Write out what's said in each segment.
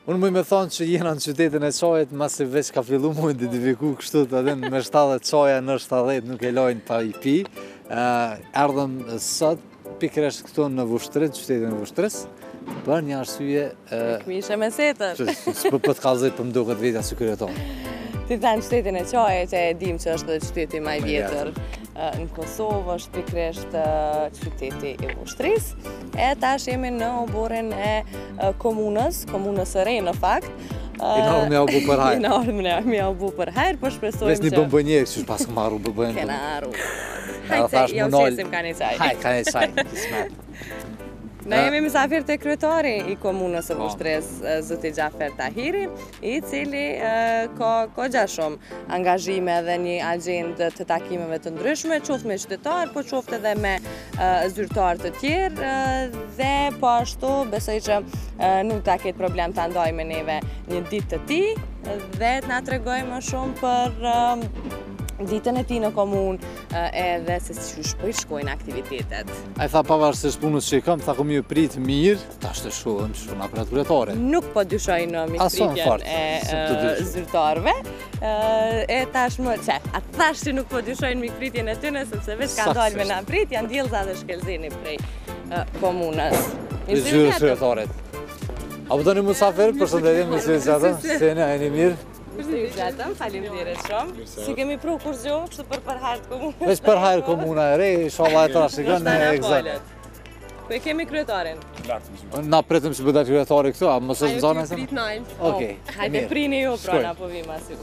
Unë më thonë që jena në qytetin e qajit, masi veç ka fillu mundi të viku kështu të adin me 70 qaja në 70 nuk e lojnë pa i pi. Erdhëm sot pikërisht këtu në Vushtrin, qytetin e Vushtris, për një arsye... Këmishe me setër. Së për të kalzit për më duket vita si kryeton. Ti thanë qytetin e qajit që e dim që është dhe qyteti ma i vjetër në Kosovë, është pikërisht qyteti i Vushtris. E tash jemi në oborin e komunës së re në fakt. I në orë me au bu për hajrë. I në orë me au bu për hajrë, po shpresojmë që... Ves një bëmbënjerë, që pas këmë arru bëmbënjerë. Kena arru. Hajtë se jau qesim ka një qaj. Hajtë ka një qaj, kismet. Ne jemi misafir të kryetari i komunës së Vushtris, zoti Gjafer Tahiri, i cili ka gjashëm angazhime dhe një agjendë të takimeve të ndryshme, qoftë me qytetarë, po qoftë edhe me zyrtarë të tjerë, dhe po ashtu besoj që nuk ta ketë problem të ndoj me neve një ditë të tij dhe të na tregoj më shumë për ditën e ti në komunë edhe se si po i shkojnë aktivitetet. A i tha pavarësisht punës që i kam, tha kom ju pritë mirë, ta shtë shohëm që shumë apërat kryetare. Nuk po dyshoj në mikpritjen e zyrtarëve, e tashmë, a thash që nuk po dyshoj në mikpritjen e tyne, sepse veç ka dalë me na prit, janë djelza dhe shkelzini prej komunës. I zyrës kryetarit. A po të një musafir, përshëndetim me si gjatëm, sene, e një mirë. Përse ju gjatëm, faleminderit shumë. Si kemi pru kur gjohë, kështu për hajrë komunës. Veç për hajrë komuna e rej, inshallah e trashikon e egzat. Po e kemi kryetarin? Na pritëm që bëdat kryetari këtu, a mësë në zonë e se? Ajo t'ju prit najnë. Okej, hajde prini ju, pra na po vim asi.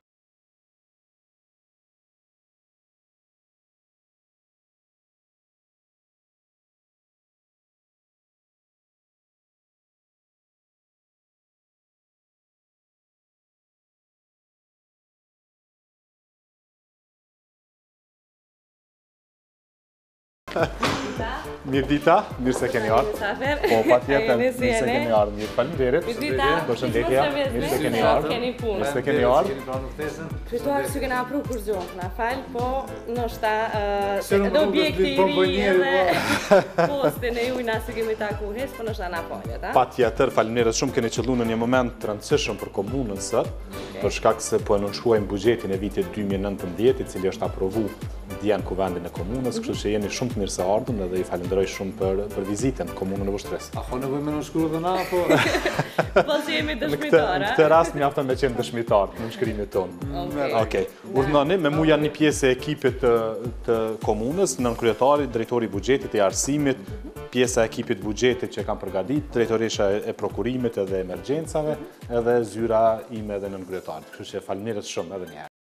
Mirë dita, mirë se keni ardhë. Po, pa tjetër, mirë se keni ardhë. Mirë faleminderit. Mirë dita, përshëndetje, mirë se keni ardhë. Mirë se keni ardhë. Kryetar që kena pru kur gjohë, na falë, po nështë edhe objekti i ri edhe postin e ju na si kemi taku hes, po nështë na falët, a? Pa tjetër, faleminderit shumë keni qëllu në një moment të rëndësishëm për komunën sot, për shkak se po e nënshkruajmë buxhetin e vitit 2019, i cili është aprovu djenë kuvendin e komunës, kështu që jeni shumë të mirë se ardhën edhe i falenderoj shumë për vizitën në komunën e Vushtris. A ko nevoj me nënshkru dhe na, po? Po që jemi dëshmitar, Në këtë rast mjafton me qenë dëshmitar në nënshkrimit tonë. Okej. Urdhënoni, me mu janë një pjesë e ekipit të komunës, nënkryetari, drejtori i buxhetit e arsimit, pjesa e ekipit buxhetit që kam përgadit, drejtoresha e prokurimit edhe emergjencave, edhe zyra ime edhe nënkryetarit. Kështu që faleminderit shumë edhe një herë.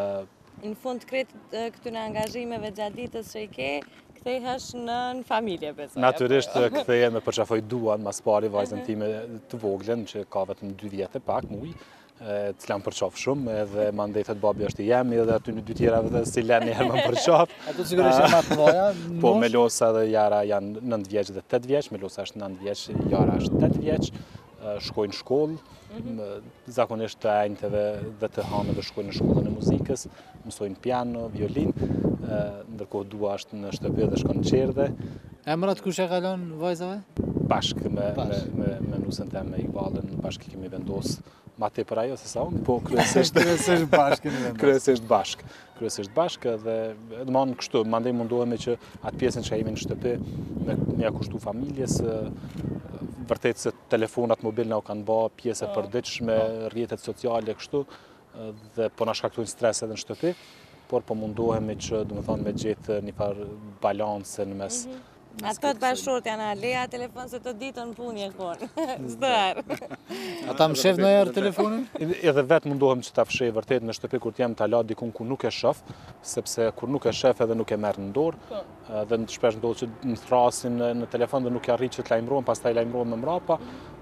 Në fund kretë këtyre angazhimeve gjatë ditës që i ke, kthehesh në familje, besoj. Natyrisht kthehem e përqafoj duan, mas pari vajzën time të voglen, që ka vetëm 2 vjetë pak, muj, cila më përqaf shumë, edhe ma ndejtët babi është i jemi, edhe aty në 2 tjera dhe si len njerë më përqaf. Ato sigurisht janë matë mëdha? Po, Melosa dhe Jara janë 9 vjeç dhe 8 vjeç, Melosa është 9 vjeç, Jara është 8 vjeç, shkojnë shkollë, zakonisht të enjteve dhe të hanëve shkojnë në shkollën e muzikës, mësojnë piano, violin, ndërkohë Dua është në shtëpi dhe shkon në Qerdhe. Emrat kush e kalon vajzave? Bashkë me nusën të me Iqbalën, bashkë kemi vendosë ma te për ajo se sa unë, po kryesisht bashkë kemi vendosë. Kryesisht bashkë dhe në kështu, mandej mundohemi që atë pjesën që jemi në shtëpi me ja kushtu familjes, vërtet se telefonat mobil na u kanë bë pjesë e përditshme, rrjetet sociale kështu, dhe po na shkaktojnë stres edhe në shtëpi, por po mundohemi që, domethënë, me gjetë një farë balancë në mes. Ato të bashkëshorët janë leja telefon se të ditën punë e konë, çdo herë. Ata më shef ndonjëherë telefonin? Edhe vetë mundohem që ta fshej vërtet në shtëpi kur t'jem ta la dikun ku nuk e shoh, sepse kur nuk e shef edhe nuk e merr në dorë, dhe shpesh ndodh që më thrasin në telefon dhe nuk e arrit që të lajmërohem, pastaj lajmërohem më mbrapa,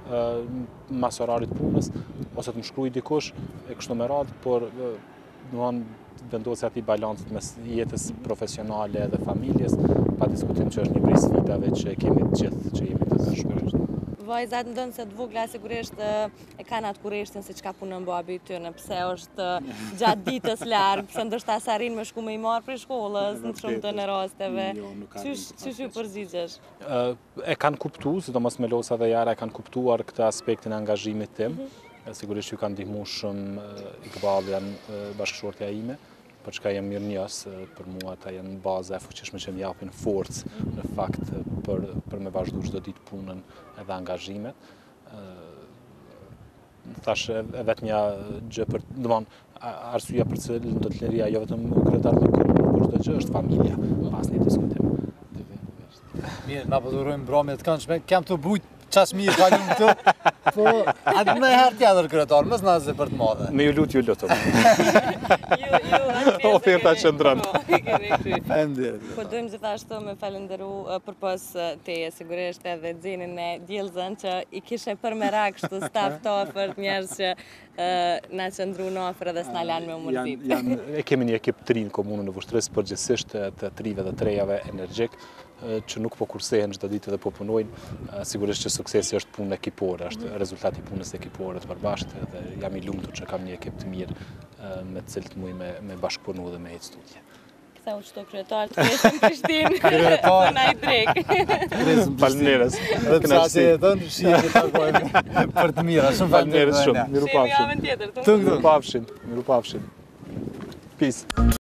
mas orarit punës, ose të më shkruaj dikush e kështu me radhë, por vendosi ati balancët mes jetës profesionale dhe familjes, pa diskutim që është një prej sfidave që kemi të gjithë që jemi të dashur. Vajzat ndonë se të vogla sigurisht e kanë atë kurreshtin se çka punon babi i tyre, pse është gjatë ditës larg, pse ndoshta s'arrin me shku me i marr prej shkollës në shumë të rasteve. Çish ju përgjigjesh? E kanë kuptuar, sidomos Melosa dhe Jara e kanë kuptuar këtë aspektin e angazhimit tim. Sigurisht ju kanë ndihmuar shumë Iqballi, janë bashkëshortja ime, për çka jam mirënjohës, për mua ata janë baza e fuqishme që më japin forcë në fakt për me vazhdu çdo ditë punën edhe angazhimet. Thash e vetmja gjë për, arsyeja për cilën do të liria jo vetëm kryetar dhe por çdo gjë është familja, pas një diskutim. Mirë, na po durojmë mbrëmje të këndshme. Kam të bujt qas mirë kalum këtu, po atë më herë tjetër kryetar, mos na zë për të madhe. Me ju lutëm. Oferta qëndron. Po dojmë gjithashtu me falenderu përpos teje, sigurisht edhe Xhenin e Djellzën që i kishe për merak kështu staf të ofert, njerëz që na qëndruan afër edhe s'na lanë me u mërzit. E kemi një ekip të ri në komunën e Vushtrisë, përgjithsisht të trive dhe trejave energjik, që nuk po kursehen çdo ditë dhe po punojnë. Sigurisht që suksesi është punë ekipore, është rezultati i punës ekipore të përbashkëtë dhe jam i lumtur që kam një ekip të mirë me të cilët muj me bashkëpunu dhe me ecë studje. Ktheu çdo kryetar të presim në Prishtinë. Kryetar na i drek. Faleminderes. Kënaqësi e don, shihni të takojmë për të mira. Shumë faleminderes shumë. Mirupafshim. Mirupafshim. Mirupafshim. Peace.